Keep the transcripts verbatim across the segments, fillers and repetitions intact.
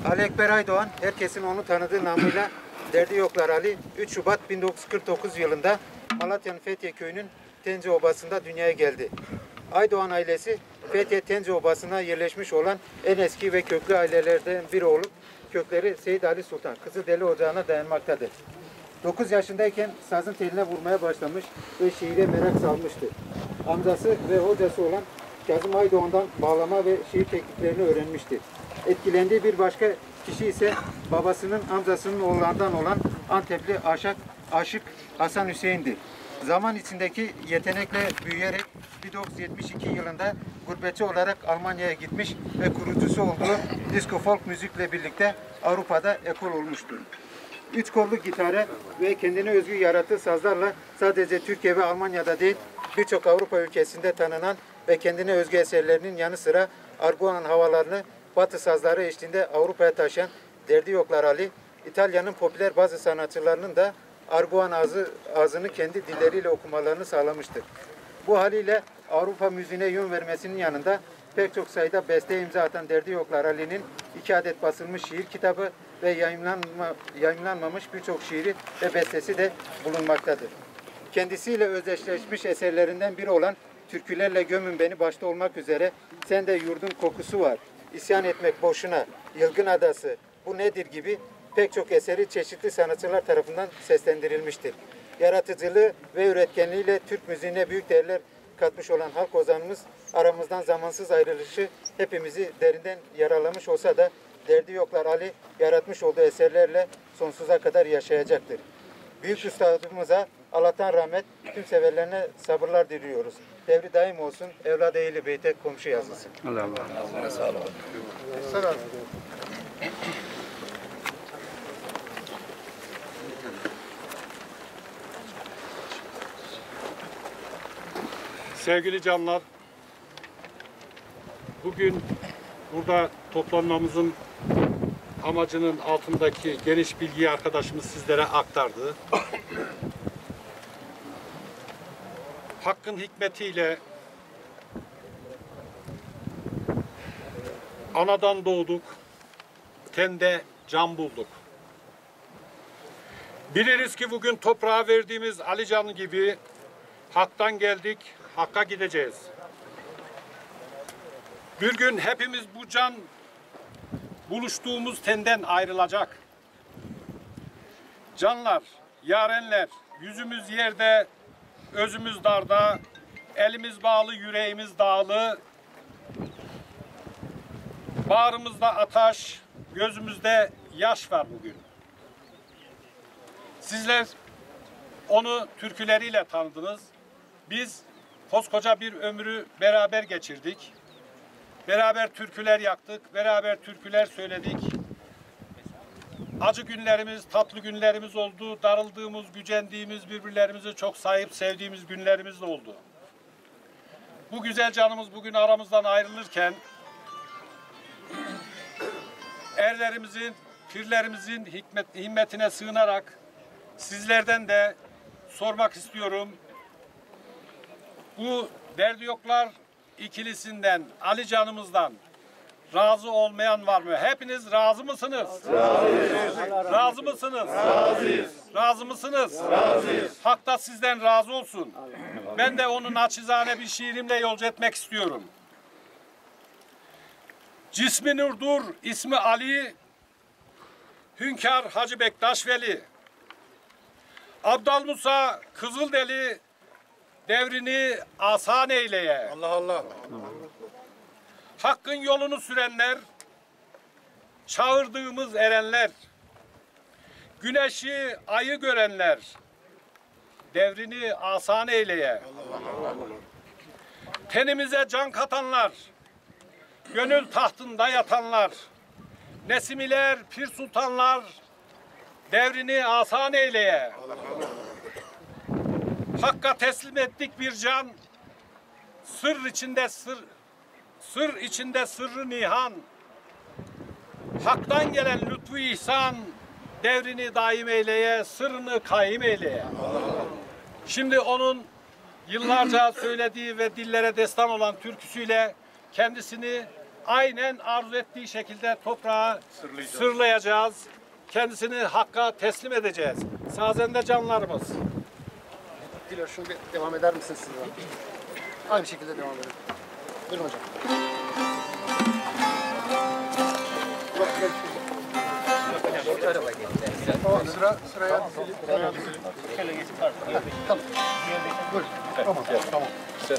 Ali Ekber Aydoğan, herkesin onu tanıdığı namıyla Derdi Yoklar Ali, üç Şubat bin dokuz yüz kırk dokuz yılında Malatya'nın Fethiye Köyü'nün Tence Obası'nda dünyaya geldi. Aydoğan ailesi Fethiye Tence Obası'na yerleşmiş olan en eski ve köklü ailelerden biri olup kökleri Seyyid Ali Sultan Kızıldeli Ocağı'na dayanmaktadır. dokuz yaşındayken sazın teline vurmaya başlamış ve şiire merak salmıştı. Amcası ve hocası olan Kazım Aydoğan'dan bağlama ve şiir tekniklerini öğrenmişti. Etkilendiği bir başka kişi ise babasının amcasının oğullarından olan Antepli Aşık, Aşık Hasan Hüseyin'di. Zaman içindeki yetenekle büyüyerek bin dokuz yüz yetmiş iki yılında gurbetçi olarak Almanya'ya gitmiş ve kurucusu olduğu disco folk müzikle birlikte Avrupa'da ekol olmuştur. Üç kollu gitarı ve kendine özgü yarattığı sazlarla sadece Türkiye ve Almanya'da değil, birçok Avrupa ülkesinde tanınan ve kendine özgü eserlerinin yanı sıra Arguan havalarını Batı sazları eşliğinde Avrupa'ya taşıyan Derdi Yoklar Ali, İtalya'nın popüler bazı sanatçılarının da Arguan ağzı, ağzını kendi dilleriyle okumalarını sağlamıştır. Bu haliyle Avrupa müziğine yön vermesinin yanında pek çok sayıda beste imza atan Derdi Yoklar Ali'nin iki adet basılmış şiir kitabı ve yayınlanma, yayınlanmamış birçok şiiri ve bestesi de bulunmaktadır. Kendisiyle özdeşleşmiş eserlerinden biri olan Türkülerle Gömün Beni başta olmak üzere Sende Yurdun Kokusu Var, İsyan Etmek Boşuna, Yılgın Adası, Bu Nedir gibi pek çok eseri çeşitli sanatçılar tarafından seslendirilmiştir. Yaratıcılığı ve üretkenliğiyle Türk müziğine büyük değerler katmış olan halk ozanımız aramızdan zamansız ayrılışı hepimizi derinden yaralamış olsa da Derdi Yoklar Ali yaratmış olduğu eserlerle sonsuza kadar yaşayacaktır. Büyük üstadımıza Allah'tan rahmet, tüm severlerine sabırlar diliyoruz. Devri daim olsun, evladı Ehl-i Beyt'e komşu yazılsın. Allah Allah. Sağ olun. Sağ olun. Sevgili canlar, bugün burada toplanmamızın amacının altındaki geniş bilgiyi arkadaşımız sizlere aktardı. Hakkın hikmetiyle anadan doğduk, tende can bulduk. Biliriz ki bugün toprağa verdiğimiz Ali Can gibi haktan geldik, hakka gideceğiz. Bir gün hepimiz bu can buluştuğumuz tenden ayrılacak. Canlar, yarenler, yüzümüz yerde, özümüz darda, elimiz bağlı, yüreğimiz dağlı, bağrımızda ateş, gözümüzde yaş var bugün. Sizler onu türküleriyle tanıdınız. Biz koskoca bir ömrü beraber geçirdik. Beraber türküler yaktık, beraber türküler söyledik. Acı günlerimiz, tatlı günlerimiz oldu. Darıldığımız, gücendiğimiz, birbirlerimizi çok sahip sevdiğimiz günlerimiz de oldu. Bu güzel canımız bugün aramızdan ayrılırken erlerimizin, pirlerimizin hikmet, himmetine sığınarak sizlerden de sormak istiyorum. Bu Derdi Yoklar ikilisinden, Ali Canımızdan razı olmayan var mı? Hepiniz razı mısınız? Razıyız. Razı mısınız? Razıyız. Razı mısınız? Razıyız. Hak da sizden razı olsun. Ben de onun naçizane bir şiirimle yolcu etmek istiyorum. Cismi Nurdur, ismi Ali, Hünkar Hacı Bektaş Veli. Abdal Musa Kızıldeli, devrini asan eyleye. Allah Allah. Hakkın yolunu sürenler, çağırdığımız erenler, güneşi, ayı görenler, devrini asan eyleye. Allah Allah. Tenimize can katanlar, gönül tahtında yatanlar, nesimiler, pir sultanlar, devrini asan eyleye. Allah Allah. Hakka teslim ettik bir can, sır içinde sır, sır içinde sırrı nihan, haktan gelen lütfu ihsan, devrini daim eyleye, sırrını kaim eyleye. Şimdi onun yıllarca söylediği ve dillere destan olan türküsüyle kendisini aynen arzu ettiği şekilde toprağa sırlayacağız. Kendisini Hakk'a teslim edeceğiz. Sazende canlarımız. Dilo şunu bir devam eder misiniz siz? Aynı şekilde devam edelim. Buyurun hocam. Tamam, sıra sıraya. Şöyle geçip tamam. Buyurun. Tamam. Tamam. Sen.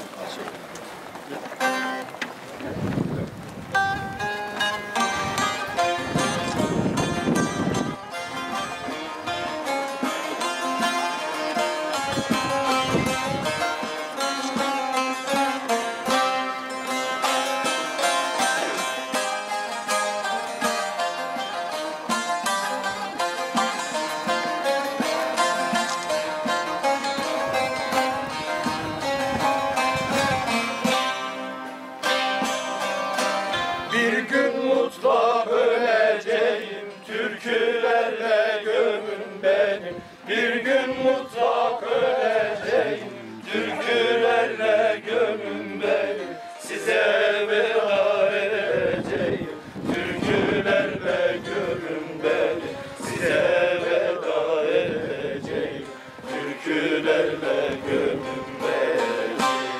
Bir gün mutlak öleceğim, türkülerle gömün benim. Bir gün mutlak öleceğim, türkülerle gömün benim. Size veda edeceğim, türkülerle gömün beni. Size veda edeceğim, türkülerle gömün beni.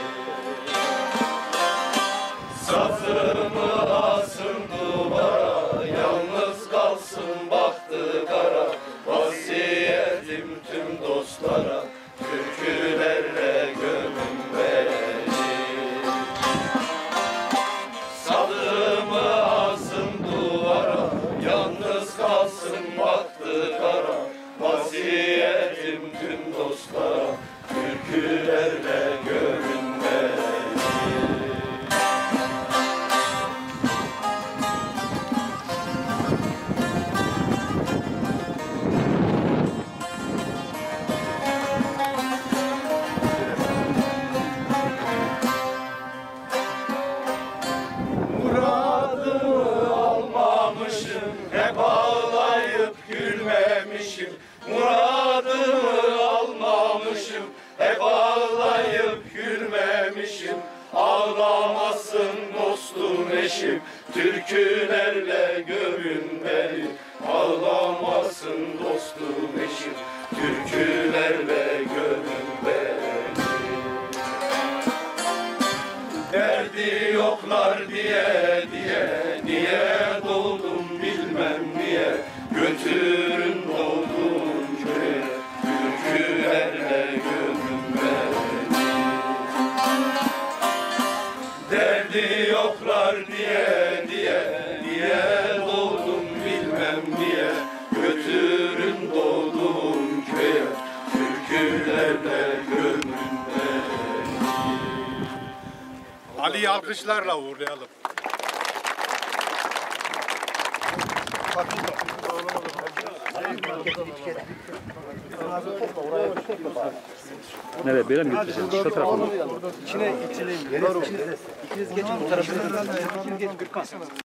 Sazımı asın duvara, yalnız kalsın bahtı kara. Vasiyetim tüm dostlara, türkülerle gömün beni. Sazımı asın duvara, yalnız kalsın bahtı kara. Vasiyetim tüm dostlara, türkülerle gömün beni. Muradımı almamışım, hep ağlayıp gülmemişim. Muradımı almamışım, hep ağlayıp gülmemişim. Ağlamasın dostum eşim, türkülerle gömün beni. Ağlamasın dostum eşim, türkülerle gömün beni. Derdi yoklar diye diye, niye doğdum bilmem niye. Götürün doğdum köye, türkülerle gömün beni. Derdi yoklar diye diye, niye doğdum bilmem niye. Götürün doğdum köye, türkülerle gömün beni. Ali'yi alkışlarla uğurlayalım. Nereye? Böyle mi götüreceğiz? Şu tarafa mı? İçine, içine. İkiniz geçin bu tarafına. İkiniz geçin Gürkan.